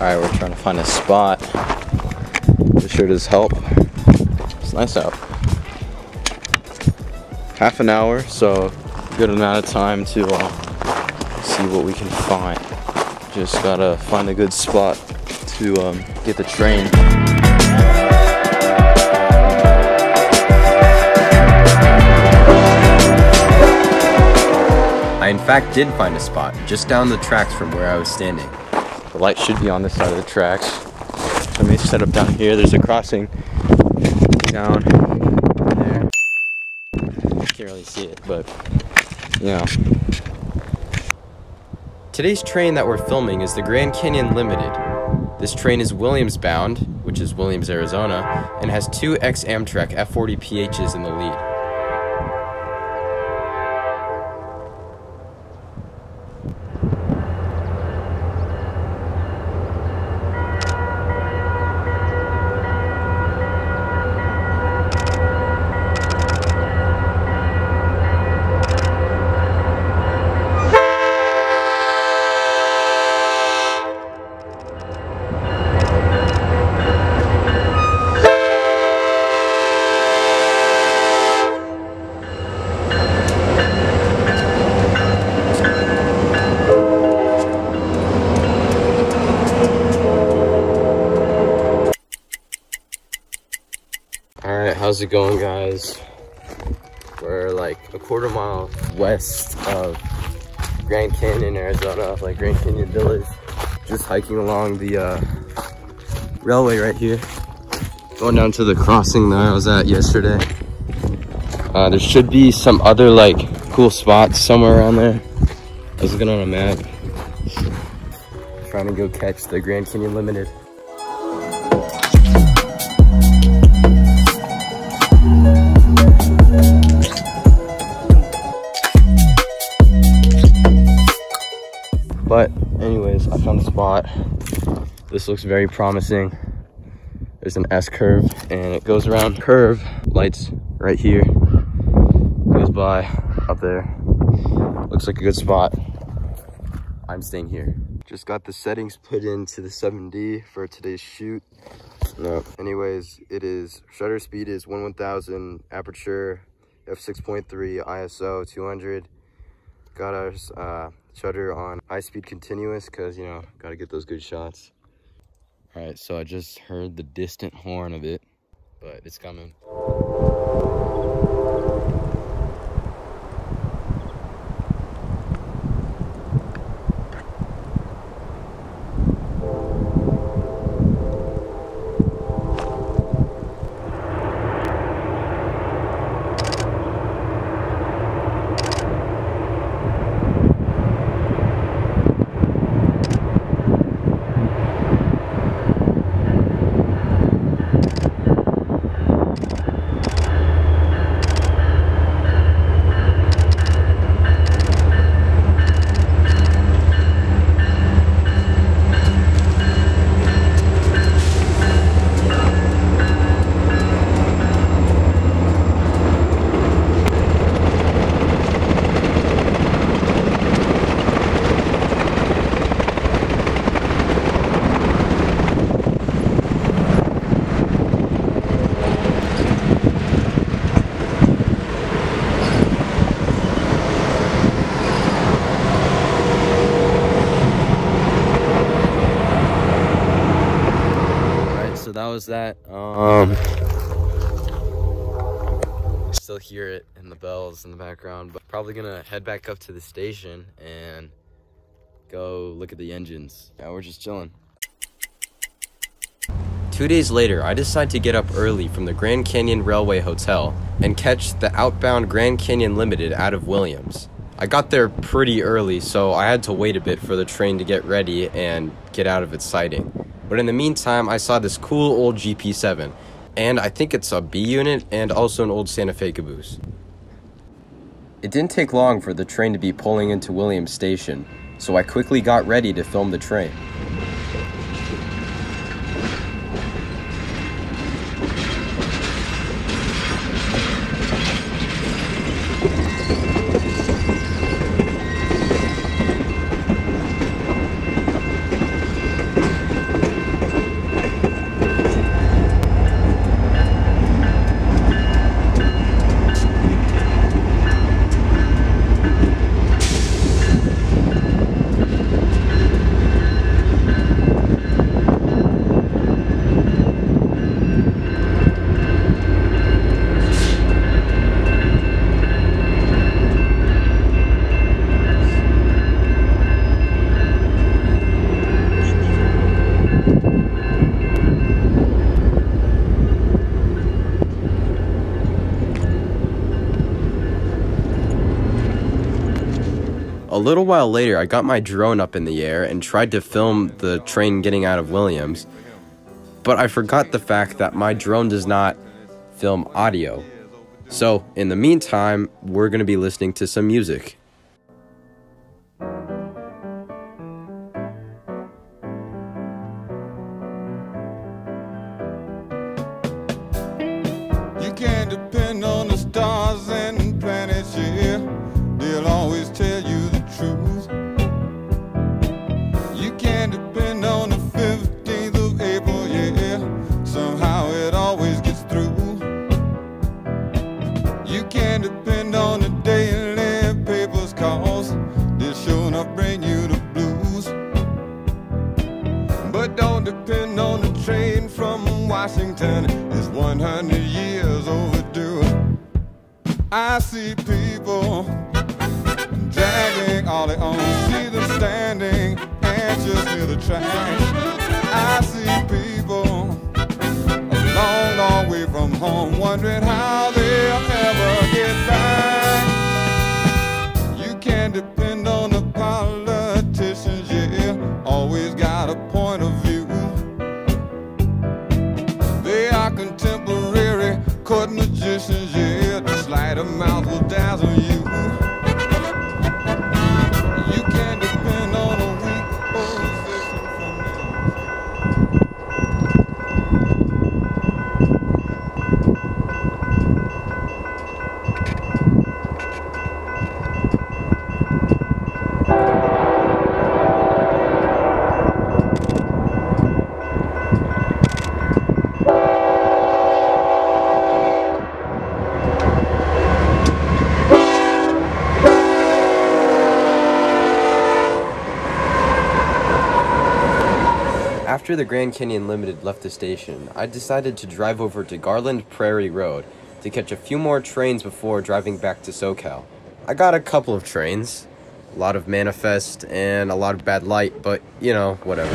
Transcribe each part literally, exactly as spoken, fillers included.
Alright, we're trying to find a spot. This sure does help. It's nice out. Half an hour, so good amount of time to uh, see what we can find. Just gotta find a good spot to um, get the train. I in fact did find a spot just down the tracks from where I was standing. The light should be on this side of the tracks. Let me set up down here. There's a crossing down there. Can't really see it, but you know. Today's train that we're filming is the Grand Canyon Limited. This train is Williams bound, which is Williams, Arizona, and has two ex-Amtrak F forty P Hs in the lead. Alright, how's it going, guys? We're like a quarter mile west of Grand Canyon, Arizona, like Grand Canyon Village. Just hiking along the uh, railway right here. Going down to the crossing that I was at yesterday. Uh, there should be some other like cool spots somewhere around there. I was looking on a map. Trying to go catch the Grand Canyon Limited. But anyways, I found a spot. This looks very promising. There's an S curve and it goes around curve. Lights right here. Goes by up there. Looks like a good spot. I'm staying here. Just got the settings put into the seven D for today's shoot. No. Anyways, it is shutter speed is one one thousand, aperture f six point three, I S O two hundred. Got our uh, shutter on high speed continuous because, you know, got to get those good shots. All right, so I just heard the distant horn of it, but it's coming. So that was that. Um, still hear it in the bells in the background, but probably gonna head back up to the station and go look at the engines. Yeah, we're just chilling. Two days later, I decide to get up early from the Grand Canyon Railway Hotel and catch the outbound Grand Canyon Limited out of Williams. I got there pretty early, so I had to wait a bit for the train to get ready and get out of its siding. But in the meantime, I saw this cool old G P seven, and I think it's a B unit and also an old Santa Fe caboose. It didn't take long for the train to be pulling into Williams Station, so I quickly got ready to film the train. A little while later, I got my drone up in the air and tried to film the train getting out of Williams, but I forgot the fact that my drone does not film audio. So, in the meantime, we're going to be listening to some music. You can depend on the stars and planets, yeah. They'll always tell you the truth. You can depend on the fifteenth of April, yeah. Somehow it always gets through. You can depend on the daily papers, cause they'll sure enough bring you the blues. But don't depend on the train from Washington, it's one hundred years overdue. I see people dragging all their own, see them standing anxious near the tracks. I see people a long, long way from home, wondering how they'll ever get back. You can depend on the politicians, yeah, always got a point of view. They are contemporary court magicians, yeah, the sleight of mouth will dazzle you. You can depend on a weak position from them. After the Grand Canyon Limited left the station, I decided to drive over to Garland Prairie Road to catch a few more trains before driving back to SoCal. I got a couple of trains, a lot of manifest and a lot of bad light, but you know, whatever.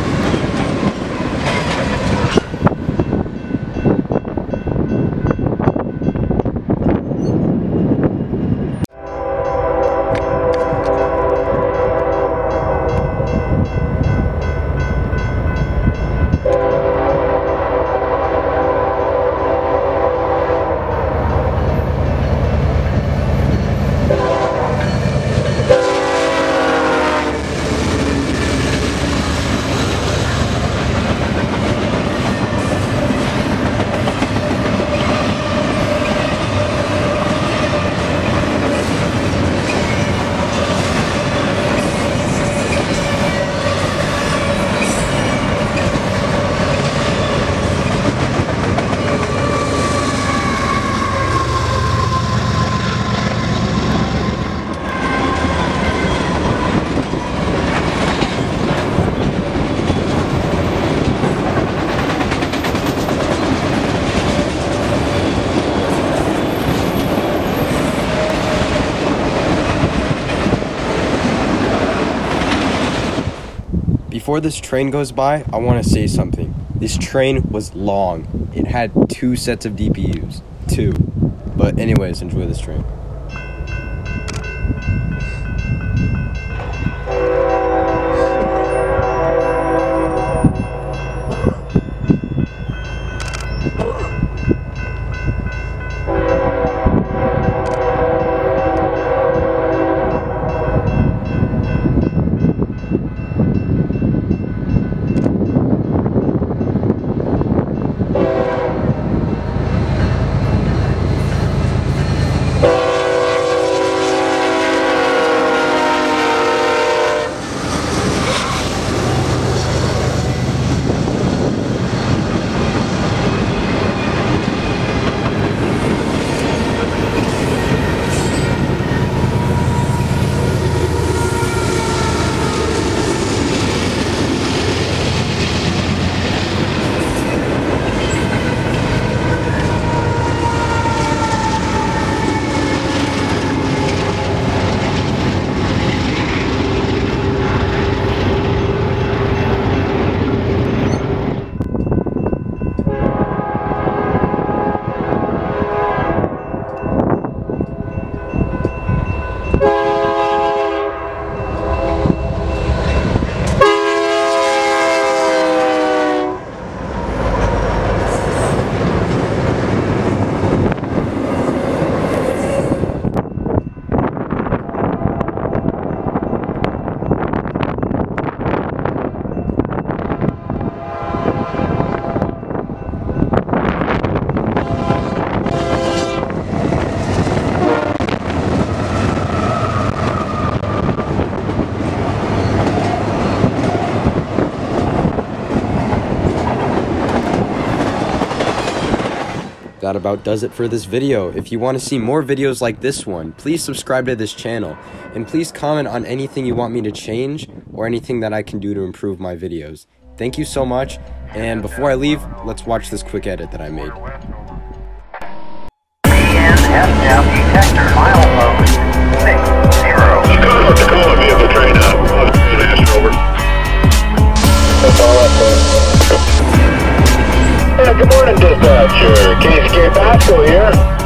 Before this train goes by, I want to say something. This train was long. It had two sets of D P Us. Two. But anyways, enjoy this train. about does it for this video. If you want to see more videos like this one, please subscribe to this channel, and please comment on anything you want me to change or anything that I can do to improve my videos. Thank you so much, and before I leave, let's watch this quick edit that I made. Detector, milepost six zero. Dakota, Dakota, vehicle train up. Nash over. That's all up there. Yeah, good morning, dispatcher. Case Gary Pasco here.